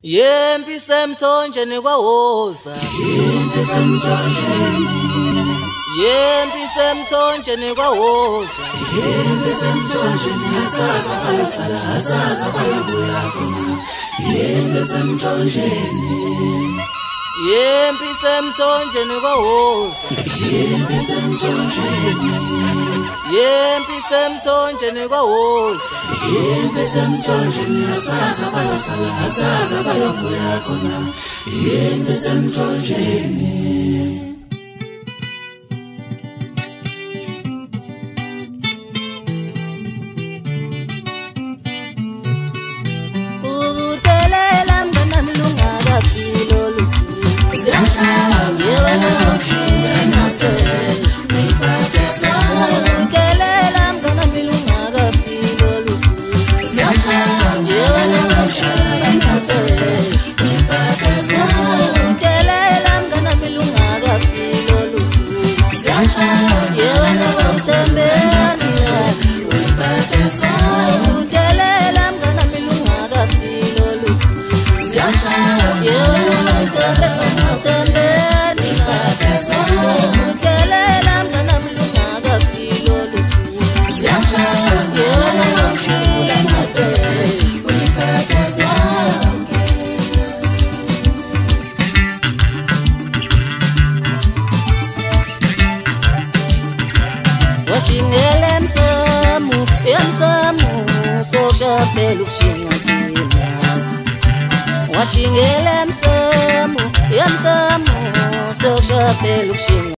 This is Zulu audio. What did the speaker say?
Yempi semthonjeni kwawoza, Yempi semthonjeni, yempi semthonjeni kwawoza, Yempi semthonjeni, asaza bayosala, asaza bayobuya khona. Yempi semthonjeni, yempi semthonjeni kwawoza, Yempi semthonjeni, yempi semthonjeni kwawoza, Yempi semthonjeni, asaza bayosala, asaza bayobuya khona. Yempi semthonjeni. ubutelela mngana mlunga kafilo lusuku, yewena ushina ubutelela mngana mlunga kafilo lusuku, yewena ushina ubutelela mngana mlunga kafilo lusuku, yewena uthembeni ubutelela mngana mlunga kafilo lusuku, yewena uthembeni ubutelela mngana mlunga kafilo lusuku, yewena ushina washingele msamu yamsamu soshapela ukushingathina, washingele msamu yamsamu soshapela ukushinga